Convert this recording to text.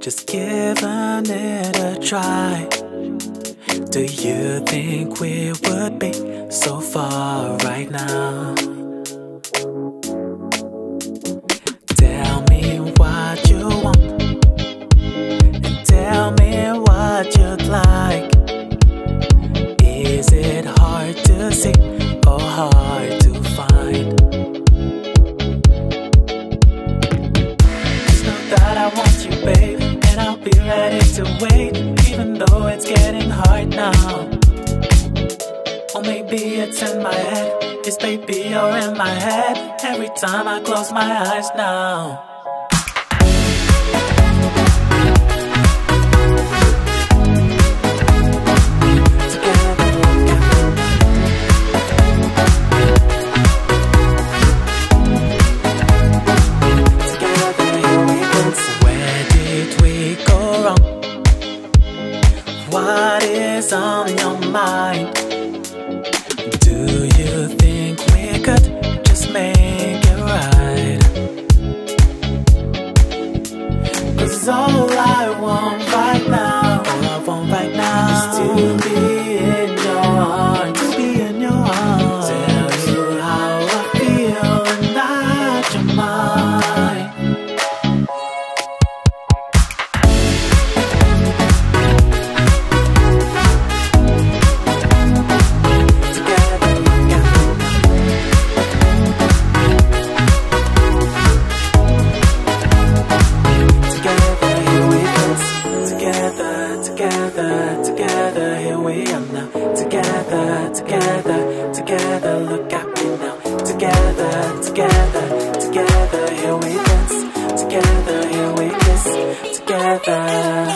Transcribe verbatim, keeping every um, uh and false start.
just giving it a try. Do you think we would be so far right now? Tell me what you want, and tell me what you'd like. Is it hard to see or hard to find? Just know that I want you, babe, and I'll be ready to wait, even though it's getting hard now. Or maybe it's in my head. Is baby you're in my head every time I close my eyes now. What is on your mind? Do you think we could just make it right? 'Cause all I want right now, all I want right now is to be in your arms, to be in your arms. Tell you how I feel and that you're mine. Together, together, here we are now. Together, together, together, look at me now. Together, together, together, here we dance. Together, here we kiss. Together.